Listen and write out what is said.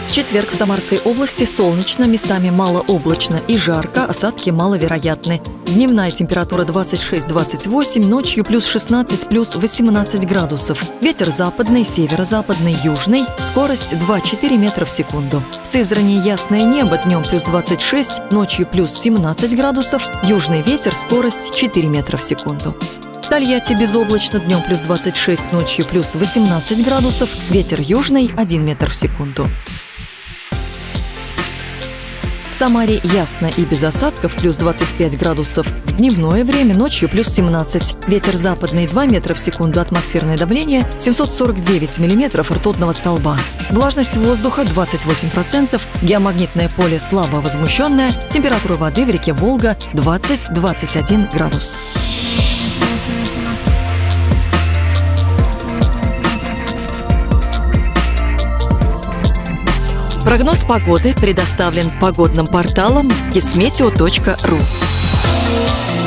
В четверг в Самарской области солнечно, местами малооблачно и жарко, осадки маловероятны. Дневная температура 26-28, ночью плюс 16, плюс 18 градусов. Ветер западный, северо-западный, южный, скорость 2-4 метра в секунду. В Сызрани ясное небо, днем плюс 26, ночью плюс 17 градусов, южный ветер, скорость 4 метра в секунду. В Тольятти безоблачно, днем плюс 26, ночью плюс 18 градусов, ветер южный 1 метр в секунду. В Самаре ясно и без осадков, плюс 25 градусов. В дневное время, ночью плюс 17. Ветер западный 2 метра в секунду, атмосферное давление 749 миллиметров ртутного столба. Влажность воздуха 28%, геомагнитное поле слабо возмущенное, температура воды в реке Волга 20-21 градус. Прогноз погоды предоставлен погодным порталом kissmeteo.ru.